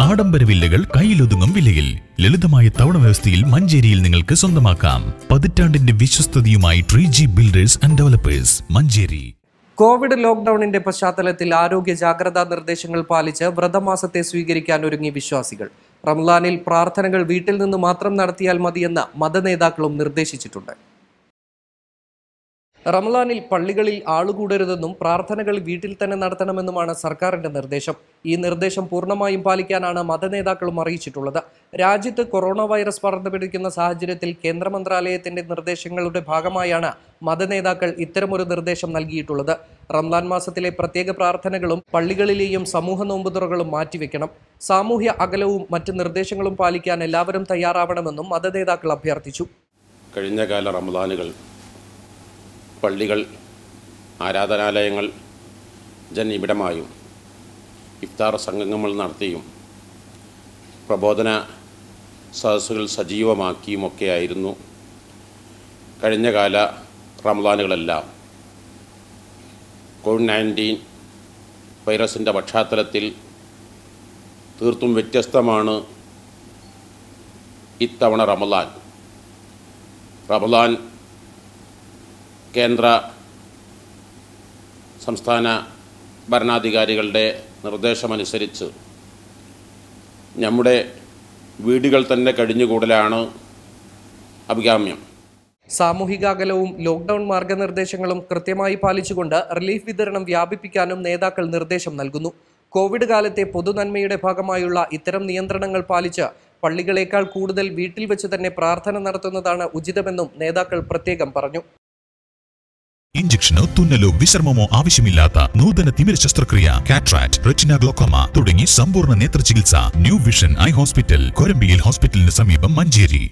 ആഡംബര വില്ലകൾ കയ്യിലൊതുങ്ങും വിലയിൽ ലളിതമായ തവണ വ്യവസ്ഥയിൽ മഞ്ചേരിയിൽ നിങ്ങൾക്ക് സ്വന്തമാക്കാം. പതിറ്റാണ്ടിന്റെ വിശ്വസ്തതയുമായി 3G builders and developers, Manjeri. Covid ലോക്ക്ഡൌണിന്റെ പശ്ചാത്തലത്തിൽ ആരോഗ്യ ജാഗ്രതാ നിർദ്ദേശങ്ങൾ പാലിച്ച് വ്രതമാസത്തെ സ്വീകരിക്കാൻ ഒരുങ്ങി വിശ്വാസികൾ. റമളാനിൽ പ്രാർത്ഥനകൾ വീട്ടിൽ നിന്ന് മാത്രം നടത്തിയാൽ മതിയെന്ന് മതനേതാക്കളും നിർദ്ദേശിച്ചിട്ടുണ്ട്. റമളാനിൽ പള്ളികളിൽ ആളുകൂടരുതെന്നും പ്രാർത്ഥനകൾ വീട്ടിൽ തന്നെ നടത്തണമെന്നുമാണ് സർക്കാരിന്റെ നിർദ്ദേശം. ഈ നിർദ്ദേശം പൂർണ്ണമായും പാലിക്കാനാണ് മതനേതാക്കളും അറിയിച്ചിട്ടുള്ളത്. രാജ്യത്ത് കൊറോണ വൈറസ് പടർന്നു പിടിക്കുന്ന സാഹചര്യത്തിൽ കേന്ദ്ര മന്ത്രാലയത്തിന്റെ നിർദ്ദേശങ്ങളുടെ ഭാഗമായാണ് മതനേതാക്കൾ ഇത്തരമൊരു നിർദ്ദേശം നൽകിയിട്ടുള്ളത്. റമളാൻ മാസത്തിലെ പ്രത്യേക പ്രാർത്ഥനകളും പള്ളികളിലെയും സമൂഹ നോമ്പുതുറകളും മാറ്റിവെക്കണം. സാമൂഹ്യ അകലവും മറ്റ് നിർദ്ദേശങ്ങളും പാലിക്കാൻ എല്ലാവരും തയ്യാറാവണമെന്നും മതനേതാക്കൾ അഭ്യർത്ഥിച്ചു. കഴിഞ്ഞകാല റമളാനുകൾ പള്ളികൾ, ആരാധനാലയങ്ങൾ ജനിബിഡമായും ഇഫ്താർ സംഗമങ്ങൾ നടത്തിയും പ്രബോധന സദസ്സുകൾ സജീവമാക്കിയുമൊക്കെയായിരുന്നു കഴിഞ്ഞകാല റമളാനുകളെല്ലാം. കോവിഡ്-19 വൈറസിൻ്റെ പശ്ചാത്തലത്തിൽ തീർത്തും വ്യത്യസ്തമാണ് ഇത്തവണ റമളാൻ കേന്ദ്ര സംസ്ഥാന ഭരണാധികാരികളുടെ നിർദ്ദേശമനുസരിച്ച് നമ്മുടെ വീടുകൾ തന്നെ കഴിഞ്ഞുകൂടലാണ് അഭികാമ്യം. സാമൂഹിക അകലവും ലോക്ക്ഡൌൺ മാർഗനിർദ്ദേശങ്ങളും കൃത്യമായി പാലിച്ചുകൊണ്ട് റിലീഫ് വിതരണം വ്യാപിപ്പിക്കാനും നേതാക്കൾ നിർദ്ദേശം നൽകുന്നു. കോവിഡ് കാലത്തെ പൊതുനന്മയുടെ ഭാഗമായുള്ള ഇത്തരം നിയന്ത്രണങ്ങൾ പാലിച്ച് പള്ളികളേക്കാൾ കൂടുതൽ വീട്ടിൽ വെച്ച് തന്നെ പ്രാർത്ഥന നടത്തുന്നതാണ് ഉചിതമെന്നും നേതാക്കൾ പ്രത്യേകം പറഞ്ഞു. ഇഞ്ചക്ഷനോ തുന്നലോ വിശ്രമമോ ആവശ്യമില്ലാത്ത നൂതന തിമിര ശസ്ത്രക്രിയ, കാറ്ററാക്ട്, റെറ്റിന, ഗ്ലോക്കോമ തുടങ്ങി സമ്പൂർണ്ണ നേത്ര ചികിത്സ ന്യൂ വിഷൻ ഐ ഹോസ്പിറ്റൽ, കൊരമ്പിയിൽ ഹോസ്പിറ്റലിന് സമീപം, മഞ്ചേരി.